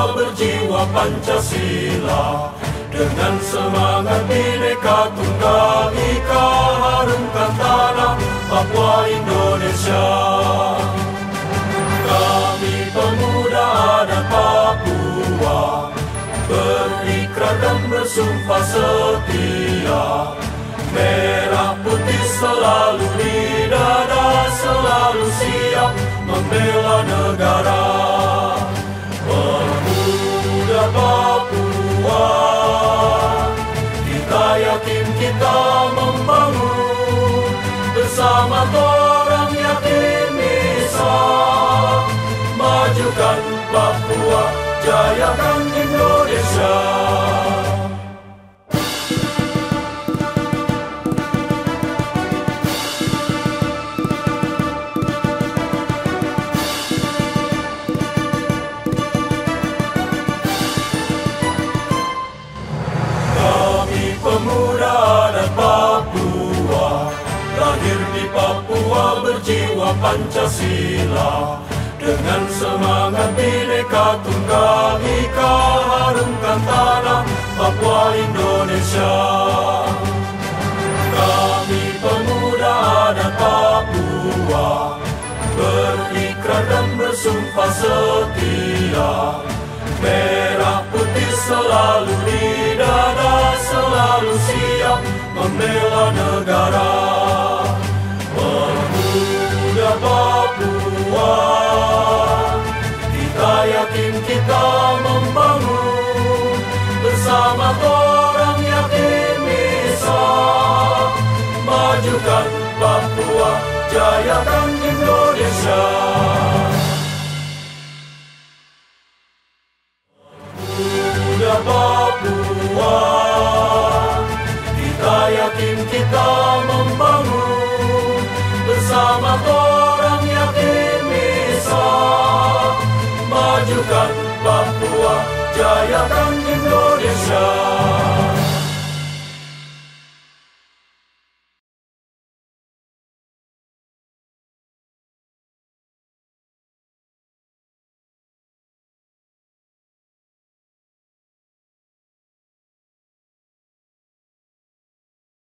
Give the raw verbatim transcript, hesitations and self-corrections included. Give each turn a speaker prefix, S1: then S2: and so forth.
S1: Papua berjiwa Pancasila. Dengan semangat Bhinneka Tunggal Ika, harumkan tanah Papua Indonesia. Kami pemuda adat Papua berikrar dan bersumpah setia. Merah putih selalu di dada, selalu siap membela negara. Pemuda Papua, kita yakin kita membangun, bersama orang yakin bisa majukan Papua, jayakan Indonesia. Pemuda adat Papua, lahir di Papua berjiwa Pancasila. Dengan semangat Bhinneka Tunggal Ika, harumkan tanah Papua Indonesia. Kami pemuda adat Papua berikrar dan bersumpah setia. Merah putih selalu di dada, selalu siap membela negara. Pemuda Papua, kita yakin kita membangun, bersama orang yakin bisa majukan Papua, jayakan Indonesia. Pemuda Papua,